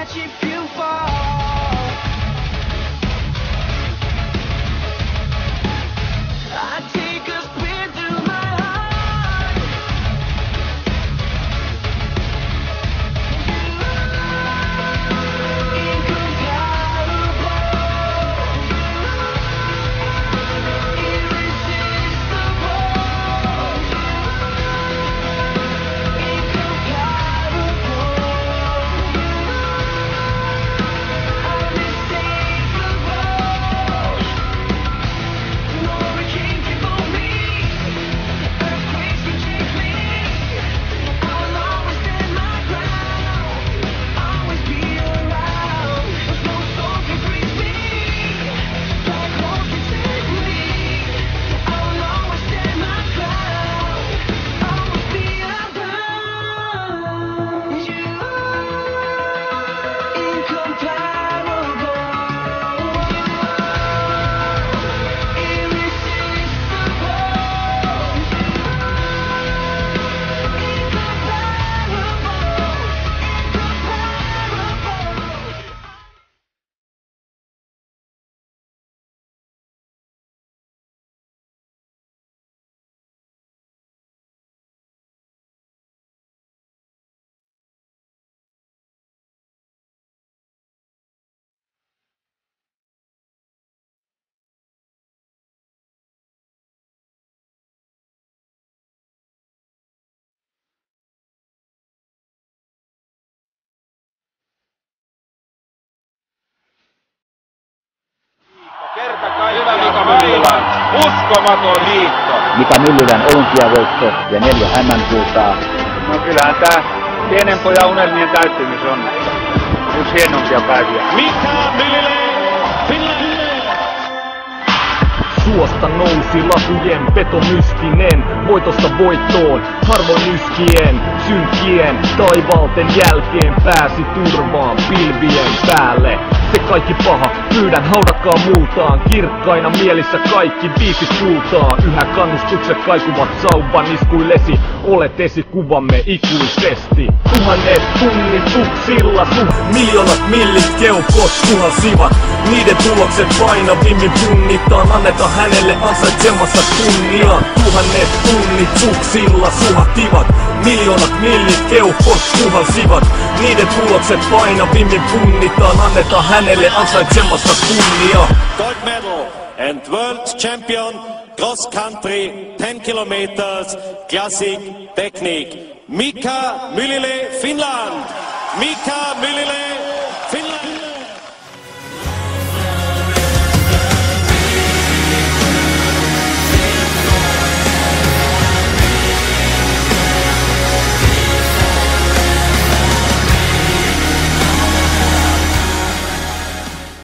catch if you fall. I take a spin through my heart. Kerta kaikkiaan aivan uskomaton liitto. Mika Myllylän olympiavoitto ja 4 MM-kultaa. No kyllähän tää pienen pojan unelmien täyttymys on yksi hienompia päiviä. Mika Myllylä, Finland! Suosta nousi lakujen petomystinen, voitosta voittoon, harvoin yskien, synkkien, taivalten jälkeen pääsi turvaan pilvien päälle. Se kaikki paha, pyydän haudatkaa multaan, kirkkaina mielissä kaikki biisit kultaa. Yhä kannustukset kaikuvat sauvan iskuillesi, olet esikuvamme ikuisesti. Tuhannet tunnituksilla miljoonat millit keuhkot puhalsivat. Niiden tulokset painavimmin punnitaan, annetaan hänelle ansaitsemassa kunnia. Tuhannet tunnituksilla suhahtivat. Miljoonat millit keuhkot puhalsivat. Niiden tulokset painavimmin punnitaan, annetaan hänelle ansaitsemassa kunnia. Gold medal and world champion cross country 10 kilometers classic technique. Mika Myllylä, Finland. Mika Myllylä,